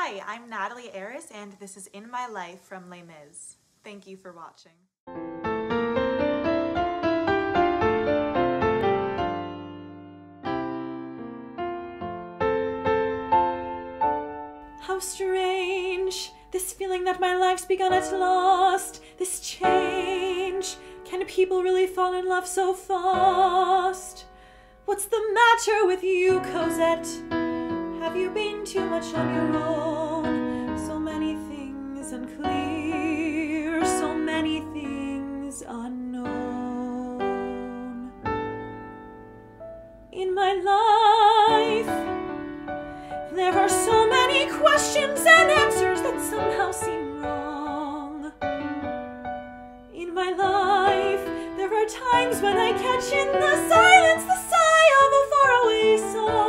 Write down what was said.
Hi, I'm Natalie Aris, and this is In My Life from Les Mis. Thank you for watching. How strange, this feeling that my life's begun at last, this change. Can people really fall in love so fast? What's the matter with you, Cosette? Have you been too much on your own? So many things unclear, so many things unknown. In my life, there are so many questions and answers that somehow seem wrong. In my life, there are times when I catch in the silence the sigh of a faraway song.